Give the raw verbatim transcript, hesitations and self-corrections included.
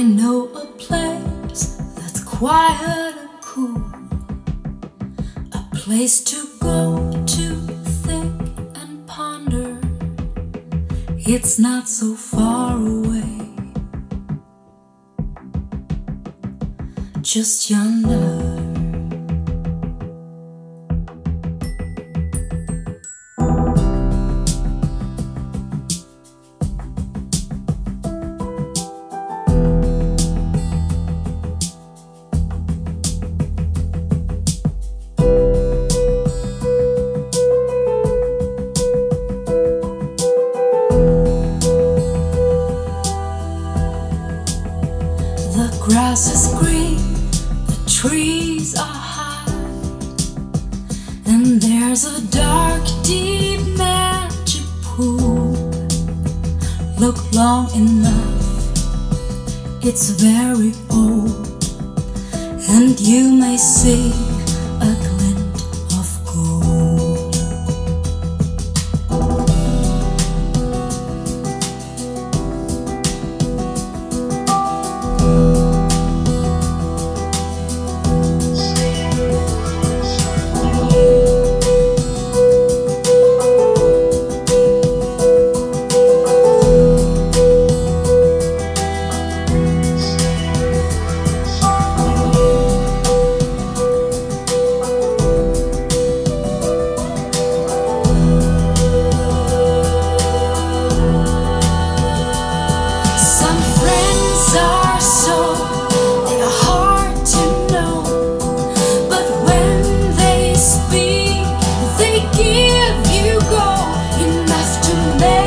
know a place that's quiet and cool, a place to go to think and ponder. It's not so far away, just yonder. The grass is green, the trees are high, and there's a dark, deep magic pool. Look long enough, it's very old, and you may see a glint of gold. Give you go enough to make